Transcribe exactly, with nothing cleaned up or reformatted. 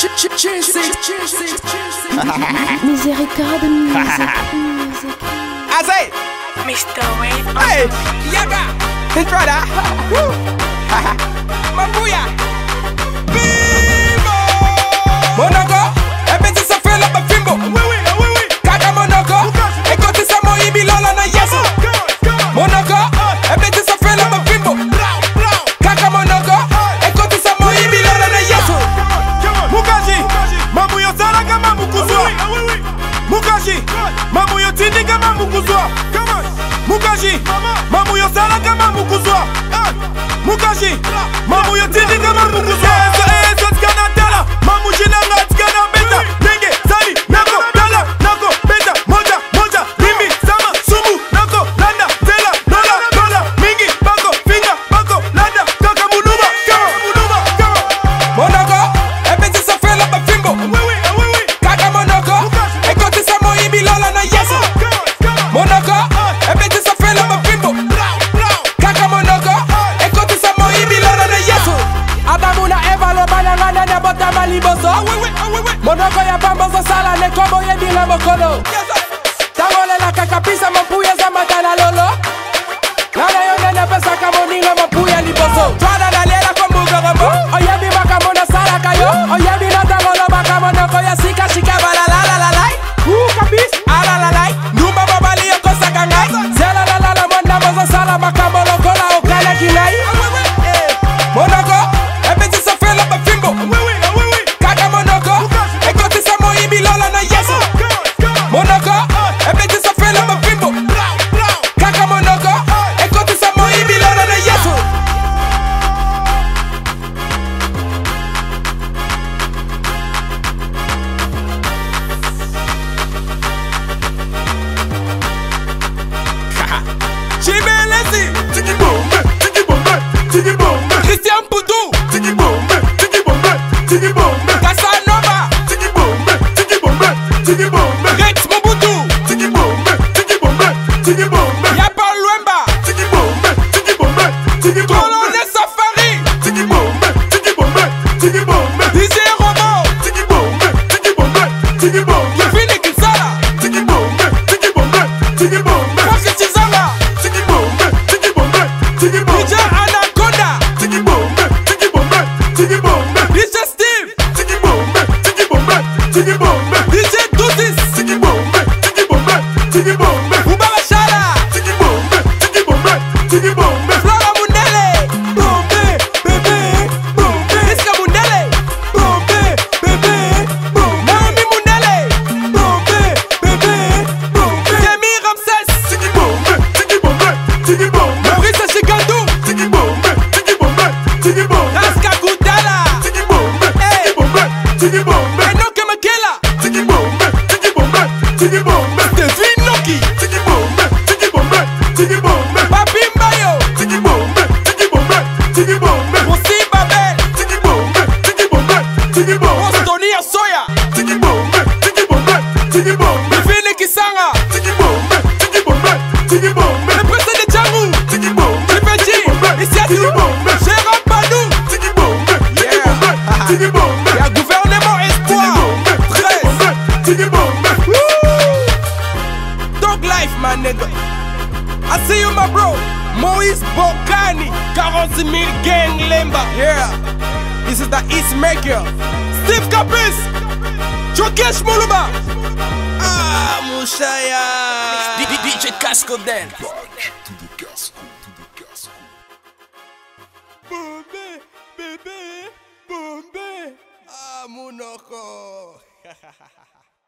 Miséricorde, music. I say, mister Wave. hey, yaga, entrada, woo, mabuya, bimbo, monoko, ebeti sa fela ba fimbo, kaka monoko, ekoti sa mo ibi lola na yeso, monoko, ebeti sa fela ba fimbo, kaka monoko, ekoti sa mo ibi lola na yeso, Mukashi, mamu yo sara kama mukuzwa. Mukashi, mamu yo tindi kama mukuzwa. Mukashi, mamu yo sara kama mukuzwa. Mukashi, mamu yo tindi kama mukuzwa. Eso eso tkana tala, mamu jinanga tkana beta. Nenge sali nako tala nako beta. Moja moja limi sama sumu nako landa tela dola dola mingi bako finger bako landa kaka muluma kama muluma kama. monoko, ebeti sa fela ba fimbo, kaka monoko, ekoti sa mo ibi lola na yeso, monoko, ebeti sa fela ba fimbo, kaka monoko, ekoti sa mo ibi lola na yeso. Adamu na Eva lo banangana na bota maliboso, monoko ya pambozo sala ne kobo ye binga mokolo. Tangole la kakapisa mampuya za matana lolo, nana yo nene pesa kamoninga mampuya liboso. Twana na lela kwa mugorobo, oyebi makamona sala kayo, oyebi na tangolo makamonoko ya sika shika bala la la la la. Woo kapis, ala la la, numba babali yo kosa kangai, zela la la la monda mozo sala makamono kola okana kinai. Monoko, ebeti sa fela ba fimbo, kaka monoko, ekoti sa mo ibi lola na yeso, monoko, ebeti sa fela ba fimbo, kaka monoko, ekoti sa mo ibi lola na yeso. Chibelezi, Tiki bombe, tiki bombe, tiki bombe, Christian Poudou, tiki bombe, tiki bombe, tiki bombe, Casanova, tiki bombe, tiki bombe, tiki bombe, Rex Mobutu, tiki bombe, tiki bombe, tiki bombe, Yapa Luemba, tiki bombe, tiki bombe, tiki bombe, Colonel Safari, tiki bombe, tiki bombe, tiki bombe, D J Robo, tiki bombe, tiki bombe, tiki bombe, Vini Kinsala, tiki bombe, tiki bombe, tiki bombe, Patrick Chizanga, tiki bombe, tiki bombe, tiki D bombe, J Anaconda, tiki bombe, tiki bombe, tiki bombe, D J Steve, tiki bombe, tiki bombe, tiki bombe, D J Duzis, tiki bombe, tiki bombe, tiki bombe, Ubaba Shala, tiki bombe, tiki bombe, tiki bombe, Flora Mundele, Bombe, bébé, Bombe, Iska Mundele, Bombe, bébé, Bombe, Naomi Mundele, Bombe, bébé, Bombe, Demi Ramses, tiki bombe, tiki bombe, tiki bombe, Maurice Chikandou, tiki bombe, tiki bombe, tiki bombe, Raska Goudala, tiki bombe, tiki bombe, tiki bombe, Enoke Makela, tiki bombe, tiki bombe, tiki bombe, Devin Noki, tiki bombe, tiki bombe, tiki bombe, Papi Mbayo, tiki bombe, tiki bombe, tiki bombe, Moussi Babel, tiki bombe, tiki bombe, tiki bombe, Bostoni Soya, tiki bombe, tiki bombe, tiki bombe, Vini Kisanga, tiki bombe, tiki bombe, tiki bombe, le président de Djamou, tiki bombe, Tripeji, Issiatou, tiki bombe, Gérard Badou, tiki bombe, tiki Yeah. bombe, tiki bombe, il y a gouvernement Espoir, treize, tiki bombe, Dog Life my nigga, I see you my bro, Moïse Bokani, quarante mille gang lemba, yeah, this is the East Maker, Steve Capis, Jokesh Muluba, ah Mouchaya, D J Casco Den. Bombe, bébé, bombe, ah Mounoko.